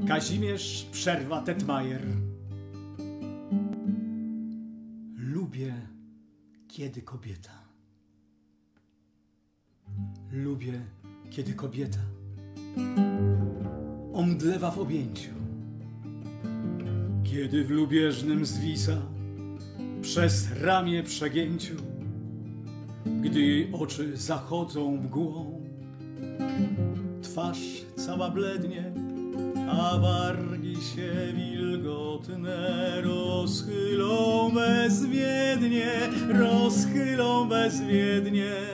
Kazimierz Przerwa-Tetmajer. Lubię, kiedy kobieta. Lubię, kiedy kobieta omdlewa w objęciu, kiedy w lubieżnym zwisa przez ramię przegięciu, gdy jej oczy zachodzą mgłą, twarz cała blednie, a wargi się wilgotne rozchylą bezwiednie.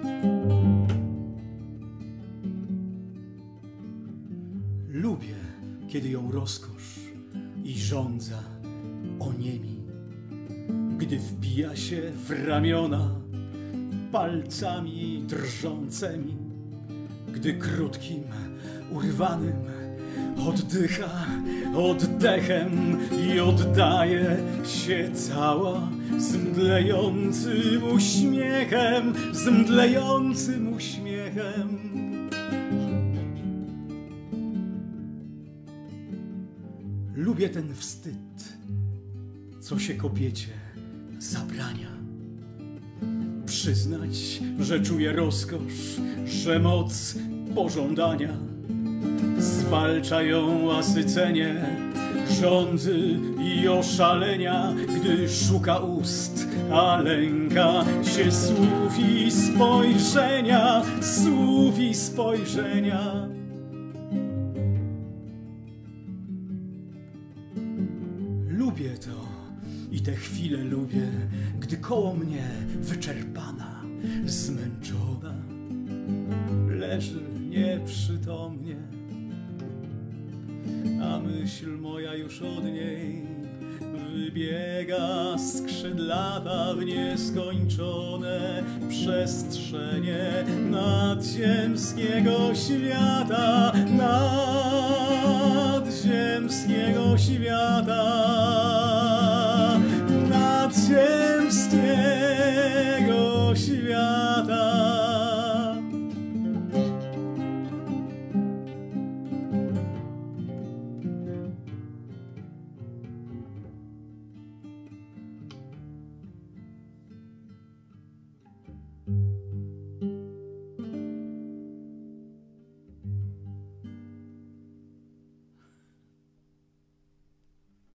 Lubię, kiedy ją rozkosz i żądza oniemi, gdy wbija się w ramiona palcami drżącymi, gdy krótkim, urwanym oddycha oddechem i oddaje się cała zemdlejącym uśmiechem. Lubię ten wstyd, co się kobiecie zabrania. Przyznać, że czuję rozkosz, że moc pożądania zwalcza ją asycenie, żądzy i oszalenia, gdy szuka ust, a lęka się słów i spojrzenia. Lubię to i te chwile lubię, gdy koło mnie wyczerpana, zmęczona leży nieprzytomnie, a myśl moja już od niej wybiega skrzydlata w nieskończone przestrzenie nadziemskiego świata.